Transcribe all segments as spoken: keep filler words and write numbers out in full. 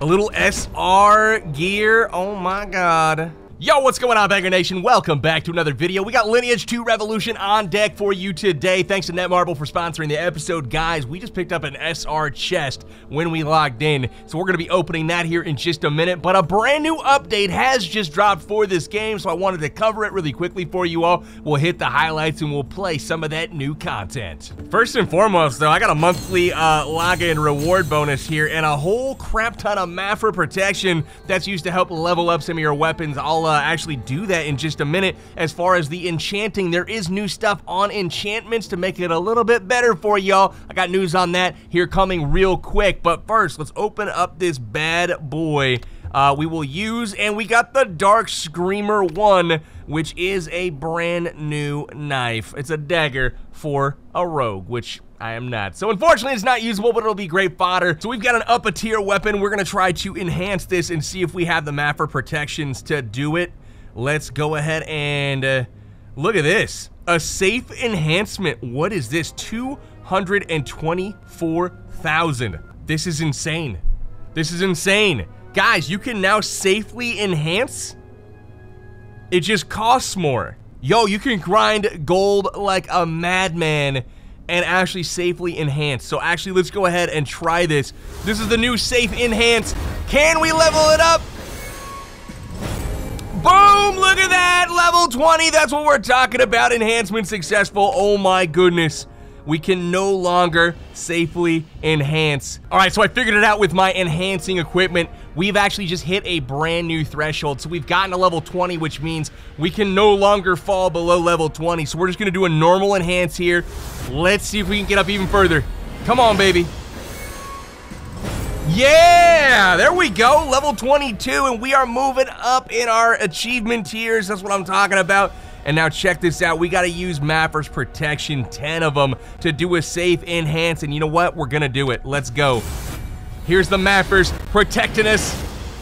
A little S R gear. Oh my god. Yo, what's going on, Banger Nation? Welcome back to another video. We got Lineage two Revolution on deck for you today. Thanks to Netmarble for sponsoring the episode. Guys, we just picked up an S R chest when we logged in, so we're going to be opening that here in just a minute. But a brand new update has just dropped for this game, so I wanted to cover it really quickly for you all. We'll hit the highlights and we'll play some of that new content. First and foremost, though, I got a monthly uh, login reward bonus here and a whole crap ton of Mafra protection that's used to help level up some of your weapons. I'll uh, Uh, actually do that in just a minute. As far as the enchanting, there is new stuff on enchantments to make it a little bit better for y'all. I got news on that here coming real quick, but first, let's open up this bad boy. Uh, we will use, and we got the Dark Screamer one, which is a brand new knife. It's a dagger for a rogue, which I am not. So unfortunately, it's not usable, but it'll be great fodder. So we've got an up a tier weapon. We're gonna try to enhance this and see if we have the Mafra protections to do it. Let's go ahead and uh, look at this. A safe enhancement. What is this? two hundred twenty-four thousand. This is insane. This is insane. Guys, you can now safely enhance. It just costs more. Yo, you can grind gold like a madman and actually safely enhance. So actually, let's go ahead and try this. This is the new safe enhance. Can we level it up? Boom, look at that, level twenty. That's what we're talking about, enhancement successful. Oh my goodness. We can no longer safely enhance. All right, so I figured it out with my enhancing equipment. We've actually just hit a brand new threshold. So we've gotten to level twenty, which means we can no longer fall below level twenty. So we're just gonna do a normal enhance here. Let's see if we can get up even further. Come on, baby. Yeah, there we go, level twenty-two, and we are moving up in our achievement tiers. That's what I'm talking about. And now check this out. We got to use Mafra's protection, ten of them, to do a safe enhance. And you know what? We're going to do it. Let's go. Here's the Mafras protecting us.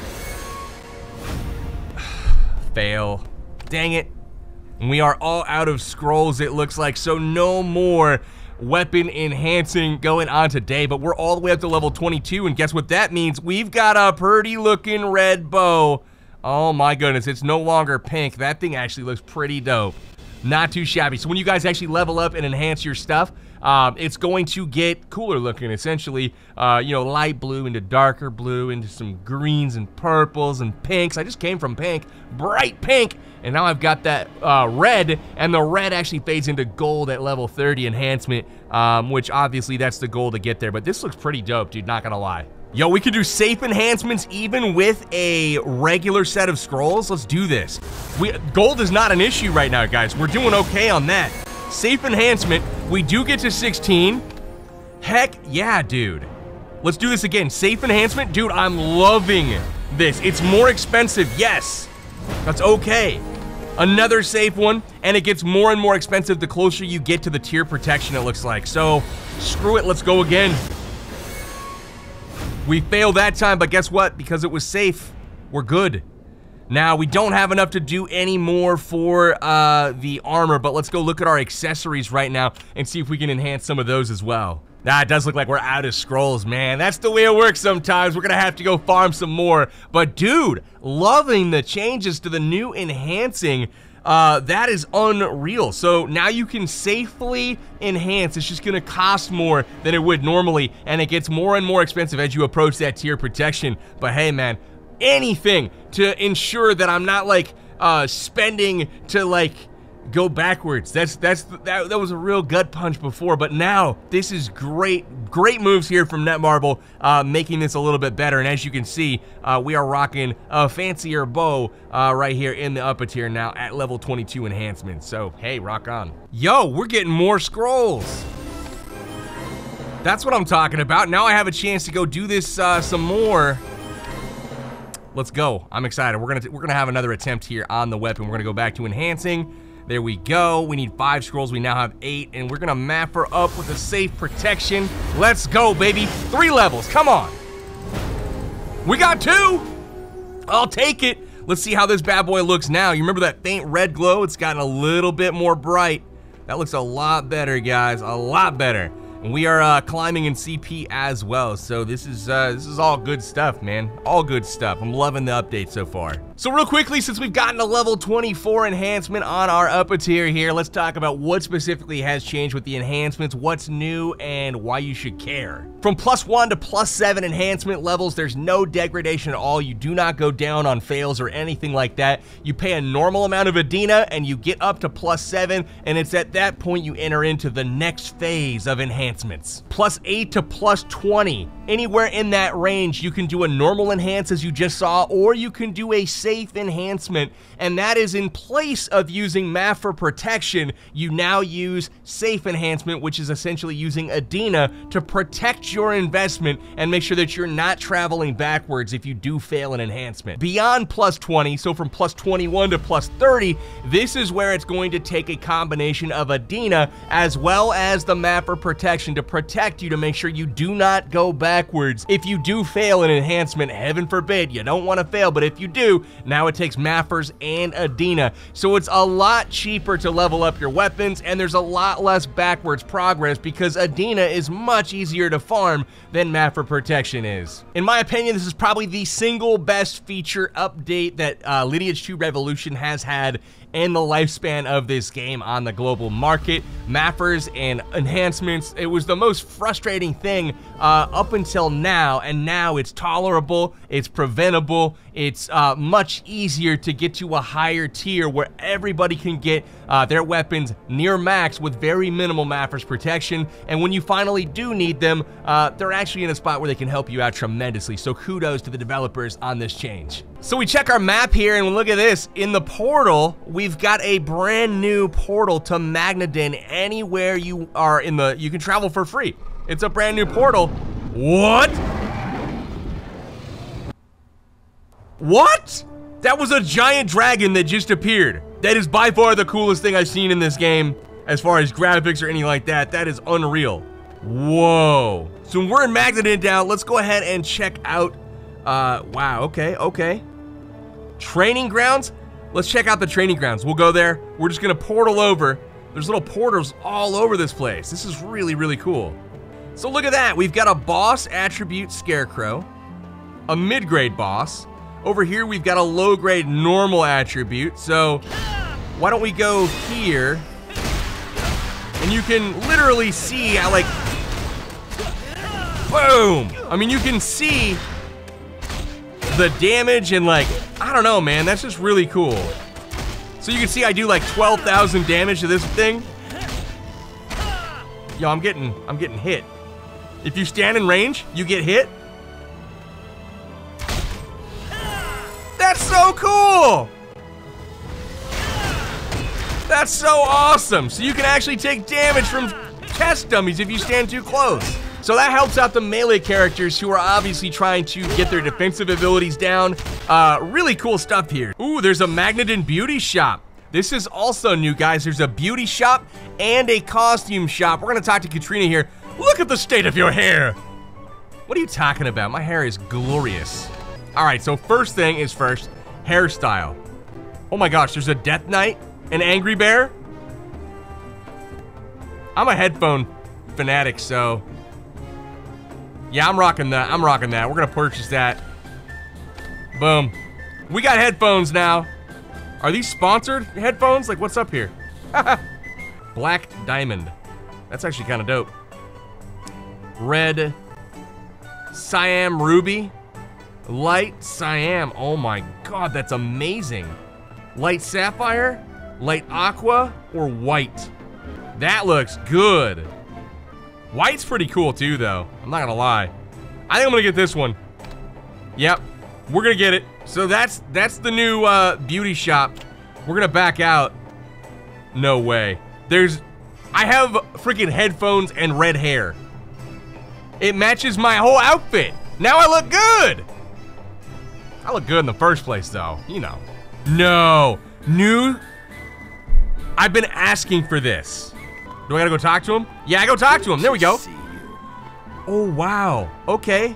Fail. Dang it. We are all out of scrolls, it looks like. So no more weapon enhancing going on today. But we're all the way up to level twenty-two. And guess what that means? We've got a pretty looking red bow. Oh my goodness, it's no longer pink. That thing actually looks pretty dope. Not too shabby. So when you guys actually level up and enhance your stuff, um, it's going to get cooler looking, essentially. Uh, you know, light blue into darker blue, into some greens and purples and pinks. I just came from pink, bright pink, and now I've got that uh, red, and the red actually fades into gold at level thirty enhancement, um, which obviously that's the goal to get there. But this looks pretty dope, dude, not gonna lie. Yo, we can do safe enhancements even with a regular set of scrolls. Let's do this. We, gold is not an issue right now, guys. We're doing okay on that. Safe enhancement, we do get to sixteen. Heck yeah, dude. Let's do this again. Safe enhancement, dude, I'm loving this. It's more expensive, yes. That's okay. Another safe one, and it gets more and more expensive the closer you get to the tier protection, it looks like. So, screw it, let's go again. We failed that time, but guess what? Because it was safe, we're good. Now, we don't have enough to do any more for uh, the armor, but let's go look at our accessories right now and see if we can enhance some of those as well. Nah, it does look like we're out of scrolls, man. That's the way it works sometimes. We're gonna have to go farm some more. But dude, loving the changes to the new enhancing. Uh, that is unreal. So now you can safely enhance. It's just gonna cost more than it would normally, and it gets more and more expensive as you approach that tier protection. But hey, man, anything to ensure that I'm not like uh, spending to like go backwards. That's that's that, that was a real gut punch before, but now this is great. Great moves here from Netmarble, uh, making this a little bit better. And as you can see, uh, we are rocking a fancier bow uh, right here in the upper tier now at level twenty-two enhancement. So hey, rock on. Yo, we're getting more scrolls. That's what I'm talking about. Now I have a chance to go do this uh, some more. Let's go. I'm excited. We're gonna we're gonna have another attempt here on the weapon. We're gonna go back to enhancing. There we go. We need five scrolls. We now have eight, and we're gonna map her up with a safe protection. Let's go, baby. Three levels. Come on. We got two. I'll take it. Let's see how this bad boy looks now. You remember that faint red glow? It's gotten a little bit more bright. That looks a lot better, guys. A lot better. And we are uh, climbing in C P as well, so this is uh, this is all good stuff, man. All good stuff. I'm loving the update so far. So real quickly, since we've gotten a level twenty-four enhancement on our upper tier here, let's talk about what specifically has changed with the enhancements, what's new, and why you should care. From plus one to plus seven enhancement levels, there's no degradation at all. You do not go down on fails or anything like that. You pay a normal amount of Adina, and you get up to plus seven, and it's at that point you enter into the next phase of enhancements. Plus eight to plus twenty. Anywhere in that range, you can do a normal enhance as you just saw, or you can do a safe enhancement, and that is in place of using Map for Protection. You now use safe enhancement, which is essentially using Adina to protect your investment and make sure that you're not traveling backwards if you do fail an enhancement. Beyond plus twenty, so from plus twenty-one to plus thirty, this is where it's going to take a combination of Adina as well as the Map for Protection to protect you, to make sure you do not go backwards. If you do fail an enhancement, heaven forbid, you don't want to fail, but if you do, now it takes Mappers and Adina. So it's a lot cheaper to level up your weapons, and there's a lot less backwards progress because Adina is much easier to farm than Map for Protection is. In my opinion, this is probably the single best feature update that uh, Lineage two Revolution has had in the lifespan of this game on the global market. Mappers and enhancements, it was the most frustrating thing uh, up until now, and now it's tolerable, it's preventable, it's uh, much easier to get to a higher tier where everybody can get uh, their weapons near max with very minimal Mappers protection, and when you finally do need them, uh, they're actually in a spot where they can help you out tremendously, so kudos to the developers on this change. So we check our map here, and look at this. In the portal, we've got a brand new portal to Magnadin. Anywhere you are in the, you can travel for free. It's a brand new portal. What? What? That was a giant dragon that just appeared. That is by far the coolest thing I've seen in this game as far as graphics or anything like that. That is unreal. Whoa. So we're in Magnadin now. Let's go ahead and check out, uh, wow, okay, okay. Training grounds? Let's check out the training grounds. We'll go there. We're just gonna portal over. There's little portals all over this place. This is really, really cool. So look at that. We've got a boss attribute Scarecrow, a mid-grade boss. Over here, we've got a low-grade normal attribute. So why don't we go here? And you can literally see how, like, boom. I mean, you can see the damage and, like, I don't know, man, that's just really cool. So you can see I do like twelve thousand damage to this thing. Yo, I'm getting, I'm getting hit. If you stand in range, you get hit. That's so cool. That's so awesome. So you can actually take damage from test dummies if you stand too close. So that helps out the melee characters who are obviously trying to get their defensive abilities down. Uh, really cool stuff here. Ooh, there's a Magnadin beauty shop. This is also new, guys. There's a beauty shop and a costume shop. We're gonna talk to Katrina here. Look at the state of your hair. What are you talking about? My hair is glorious. All right, so first thing is first, hairstyle. Oh my gosh, there's a Death Knight, an Angry Bear. I'm a headphone fanatic, so yeah, I'm rocking that. I'm rocking that. We're gonna purchase that. Boom. We got headphones now. Are these sponsored headphones? Like, what's up here? Black Diamond. That's actually kind of dope. Red Siam Ruby. Light Siam. Oh my god, that's amazing. Light Sapphire, Light Aqua, or White. That looks good. White's pretty cool too, though. I'm not gonna lie. I think I'm gonna get this one. Yep, we're gonna get it. So that's that's the new uh, beauty shop. We're gonna back out. No way. There's, I have freaking headphones and red hair. It matches my whole outfit. Now I look good. I look good in the first place, though. You know. No, new. I've been asking for this. Do I gotta go talk to him? Yeah, I go talk to him. There we go. Oh, wow. Okay.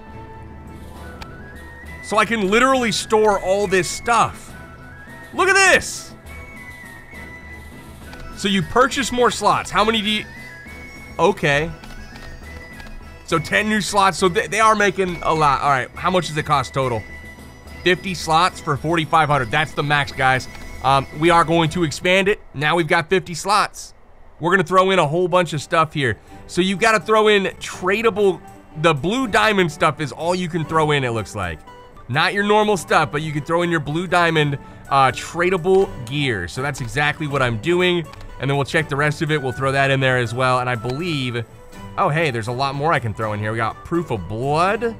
So I can literally store all this stuff. Look at this. So you purchase more slots. How many do you... Okay. So ten new slots, so they, they are making a lot. All right, how much does it cost total? fifty slots for forty-five hundred. That's the max, guys. Um, we are going to expand it. Now we've got fifty slots. We're gonna throw in a whole bunch of stuff here. So you've got to throw in tradable. The blue diamond stuff is all you can throw in, it looks like. Not your normal stuff, but you can throw in your blue diamond uh, tradable gear. So that's exactly what I'm doing. And then we'll check the rest of it. We'll throw that in there as well. And I believe, oh, hey, there's a lot more I can throw in here. We got proof of blood.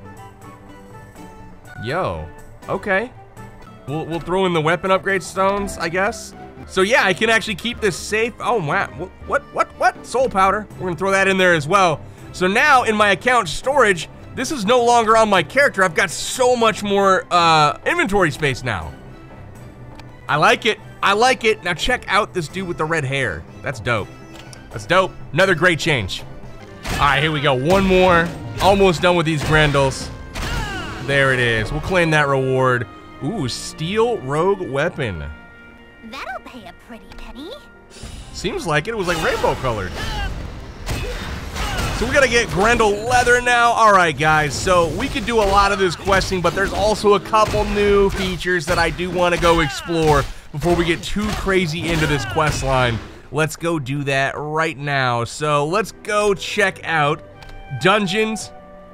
Yo, okay. We'll, we'll throw in the weapon upgrade stones, I guess. So yeah, I can actually keep this safe. Oh, wow, what, what, what? Soul powder. We're gonna throw that in there as well. So now in my account storage, this is no longer on my character. I've got so much more uh, inventory space now. I like it. I like it. Now check out this dude with the red hair. That's dope. That's dope. Another great change. All right, here we go. One more. Almost done with these Grendels. There it is. We'll claim that reward. Ooh, steel rogue weapon. That'll pay a pretty penny. Seems like it. It was like rainbow colored. So we gotta get Grendel leather now. All right, guys, so we could do a lot of this questing, but there's also a couple new features that I do want to go explore before we get too crazy into this quest line. Let's go do that right now. So let's go check out dungeons.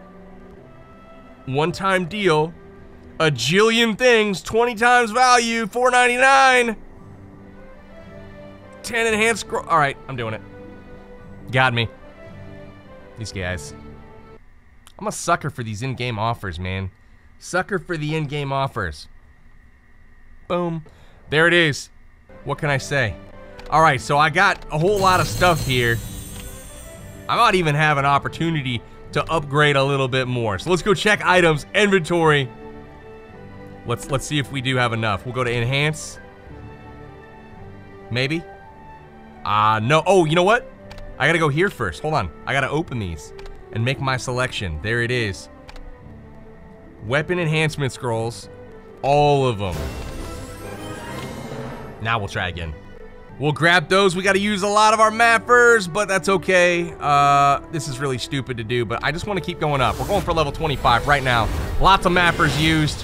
One-time deal. A jillion things, twenty times value, four ninety-nine. ten enhanced scroll. All right, I'm doing it. Got me. These guys. I'm a sucker for these in-game offers, man. Sucker for the in-game offers. Boom. There it is. What can I say? All right, so I got a whole lot of stuff here. I might even have an opportunity to upgrade a little bit more. So let's go check items, inventory. Let's let's see if we do have enough. We'll go to enhance. Maybe. Ah, uh, no. Oh, you know what? I gotta go here first. Hold on. I gotta open these and make my selection. There it is. Weapon enhancement scrolls. All of them. Now we'll try again. We'll grab those. We gotta use a lot of our mappers, but that's okay. Uh, this is really stupid to do, but I just want to keep going up. We're going for level twenty-five right now. Lots of mappers used.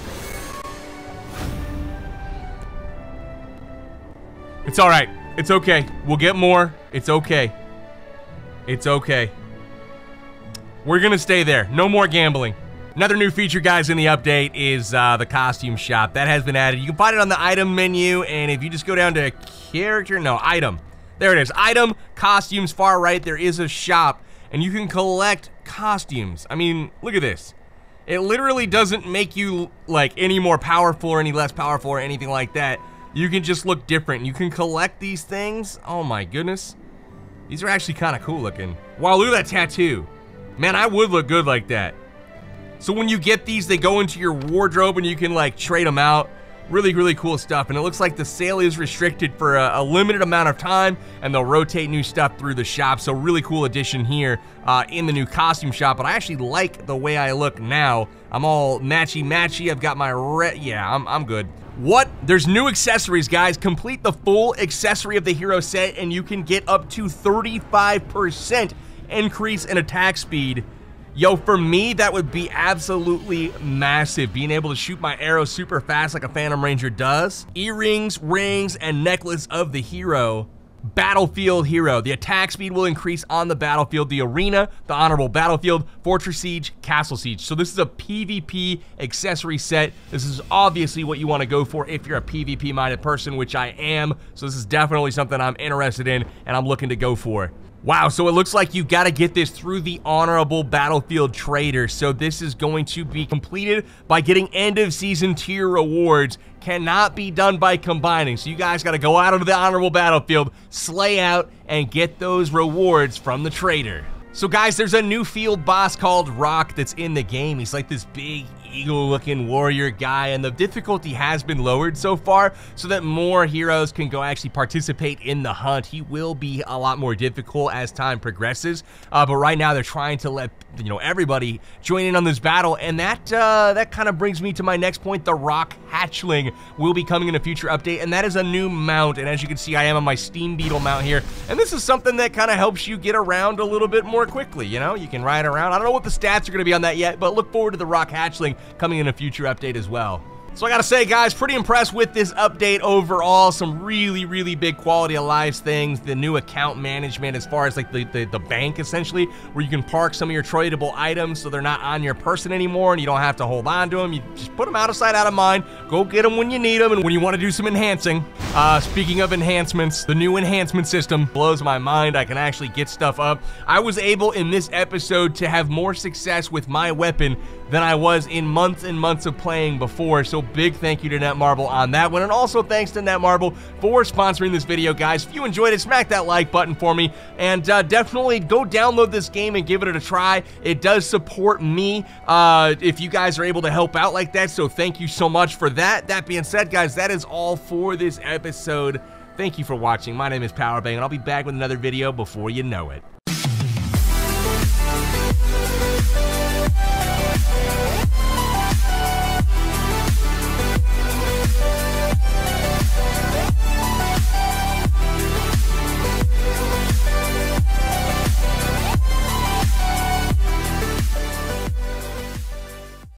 It's all right. It's okay. We'll get more. It's okay. It's okay. We're gonna stay there. No more gambling. Another new feature, guys, in the update is uh, the costume shop. That has been added. You can find it on the item menu, and if you just go down to character, no, item. There it is. Item, costumes, far right, there is a shop, and you can collect costumes. I mean, look at this. It literally doesn't make you, like, any more powerful or any less powerful or anything like that. You can just look different. You can collect these things. Oh, my goodness. These are actually kind of cool looking. Wow, look at that tattoo. Man, I would look good like that. So when you get these, they go into your wardrobe and you can like trade them out. Really, really cool stuff. And it looks like the sale is restricted for a, a limited amount of time, and they'll rotate new stuff through the shop. So really cool addition here uh, in the new costume shop. But I actually like the way I look now. I'm all matchy-matchy. I've got my red, yeah, I'm, I'm good. What? There's new accessories, guys. Complete the full accessory of the hero set, and you can get up to thirty-five percent increase in attack speed. Yo, for me, that would be absolutely massive, being able to shoot my arrows super fast like a Phantom Ranger does. Earrings, rings, and necklace of the hero. Battlefield hero. The attack speed will increase on the battlefield, the arena, the honorable battlefield, fortress siege, castle siege. So this is a PvP accessory set. This is obviously what you want to go for if you're a PvP minded person, which I am. So this is definitely something I'm interested in and I'm looking to go for. Wow, so it looks like you gotta get this through the Honorable Battlefield Trader. So this is going to be completed by getting end of season tier rewards. Cannot be done by combining. So you guys gotta go out onto the Honorable Battlefield, slay out, and get those rewards from the trader. So guys, there's a new field boss called Rock that's in the game. He's like this big eagle-looking warrior guy, and the difficulty has been lowered so far so that more heroes can go actually participate in the hunt. He will be a lot more difficult as time progresses, uh, but right now they're trying to let you know everybody join in on this battle, and that uh, that kind of brings me to my next point. The Rock Hatchling will be coming in a future update, and that is a new mount. And as you can see, I am on my Steam Beetle mount here, and this is something that kind of helps you get around a little bit more quickly. You know, you can ride around. I don't know what the stats are going to be on that yet, but look forward to the Rock Hatchling coming in a future update as well. So I gotta say, guys, pretty impressed with this update overall. Some really, really big quality of life things. The new account management as far as like the, the, the bank, essentially, where you can park some of your tradable items so they're not on your person anymore and you don't have to hold on to them. You just put them out of sight, out of mind. Go get them when you need them and when you want to do some enhancing. Uh, speaking of enhancements, the new enhancement system blows my mind. I can actually get stuff up. I was able in this episode to have more success with my weapon than I was in months and months of playing before. So big thank you to Netmarble on that one, and also thanks to Netmarble for sponsoring this video, guys. If you enjoyed it, smack that like button for me, and uh, definitely go download this game and give it a try. It does support me uh, if you guys are able to help out like that, so thank you so much for that. That being said, guys, that is all for this episode. Thank you for watching. My name is Powerbang, and I'll be back with another video before you know it.